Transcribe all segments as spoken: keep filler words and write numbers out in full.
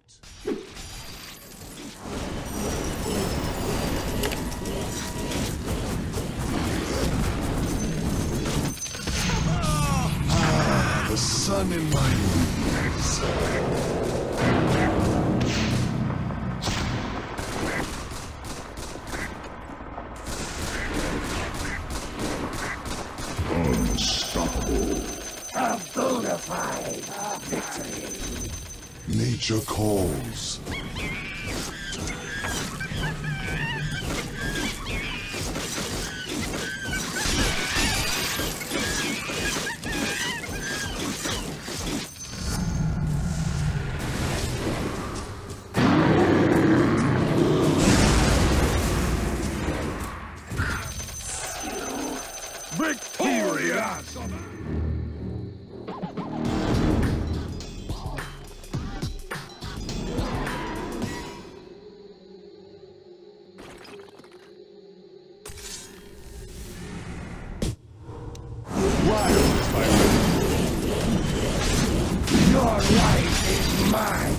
Ah, the sun in my eyes. Unstoppable. A bona fide victory. Nature calls. Victorious! Your life is mine.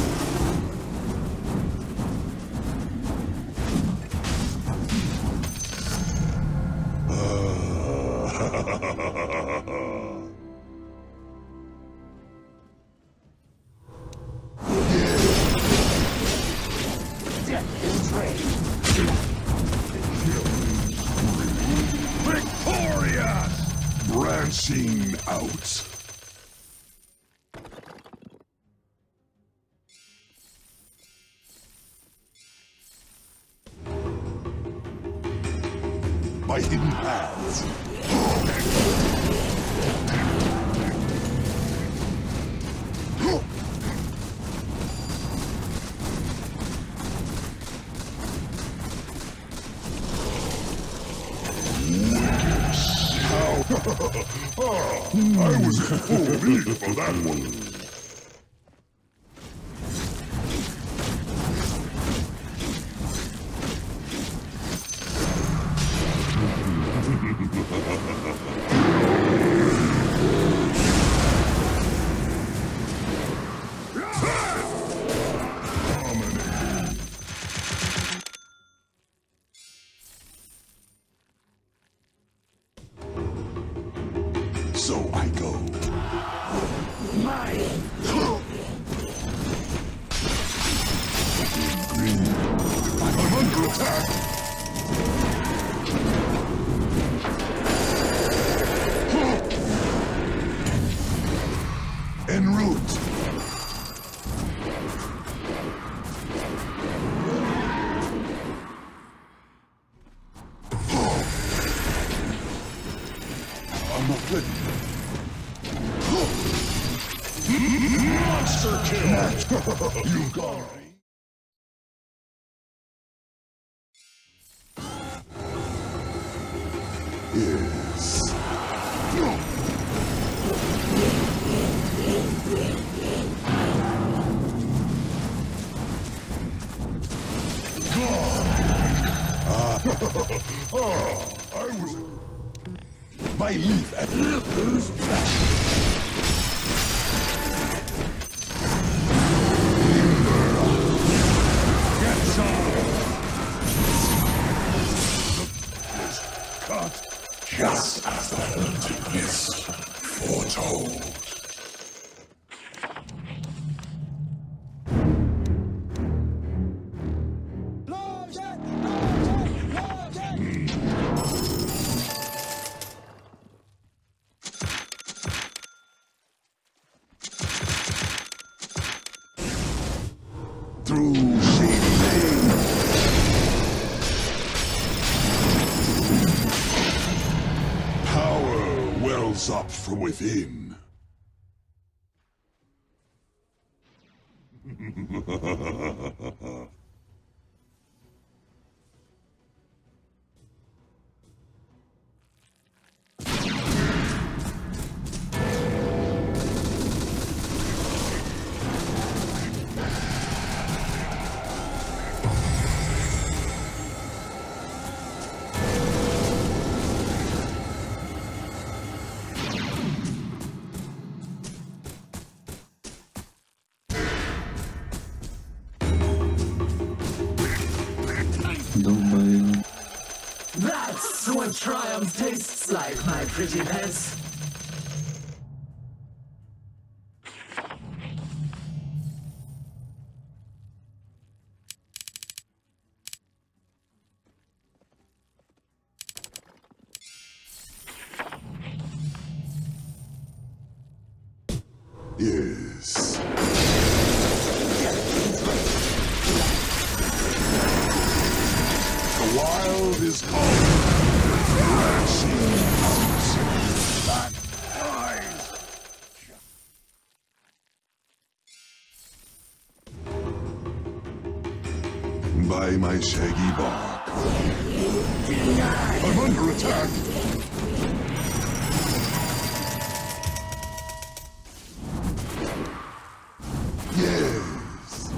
Death is trained. Victorious! Branching out. My hidden paths. Oh, I was in full need for that one. So I go. Mine. I'm under attack. En route. I'm not ready. Monster kill! You got it. Yes. Oh, I was... My leaf at who's Get some! Cut! just as the haunted mist foretold. Through shady lanes, power wells up from within. That's what triumph tastes like, my pretty pets. Yes. The wild is calling. Crashing out. That eyes. By my shaggy bark. I'm under attack. Yes.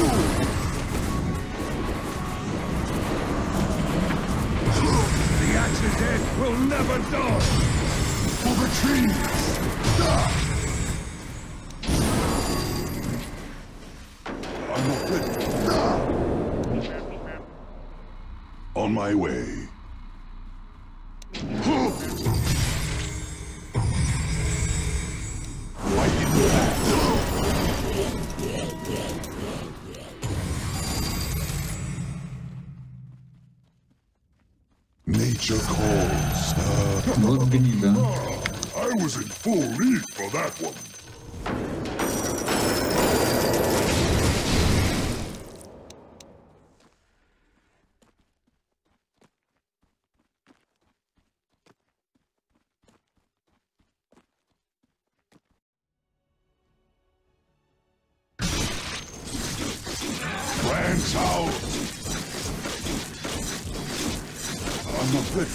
The axe's head will never die! For the trees. Ah. I'm not ready. Ah. On my way. Why did you have Nature calls. Uh, Вот гнида. I was in full lead for that one. Branch out! I'm not ready.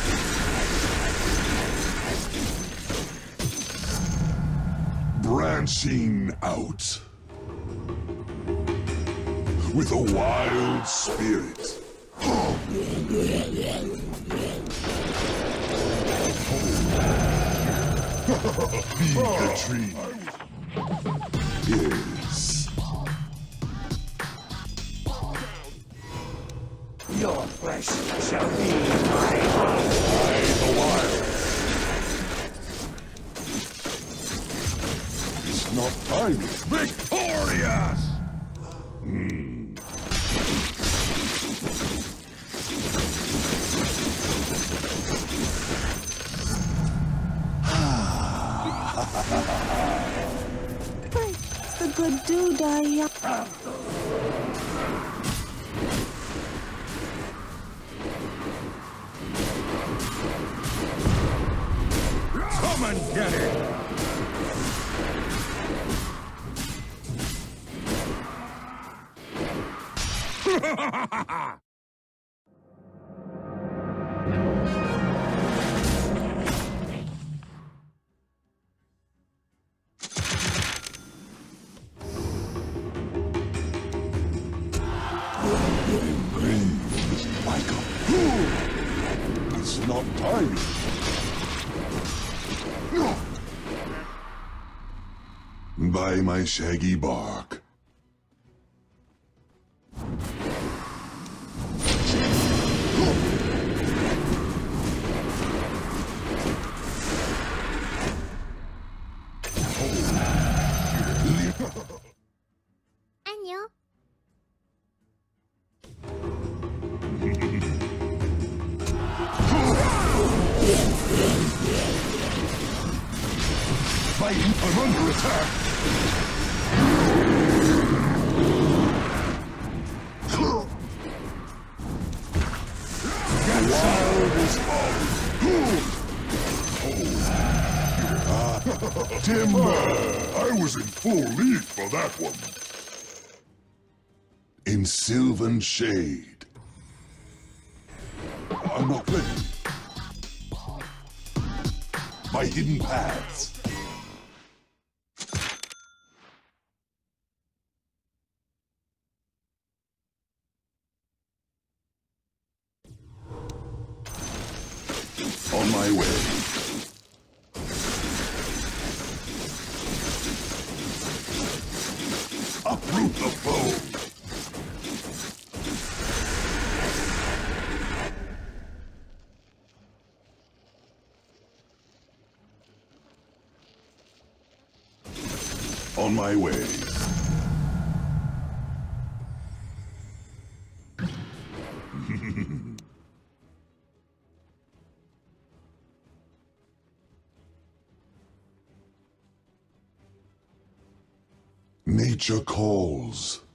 Branching out. With a wild spirit. Feed the tree. Yes. Your flesh shall be my own. By the wild. It's not time. Victorious! It's the good dude I... Come and get it! Michael. It's not time. By my shaggy bark. 안녕. I'm under attack. The wild is falling. Timber! I was in full lead for that one. In sylvan shade. I'm not ready. By hidden paths. On my way. Uproot the foe. On my way. Nature calls.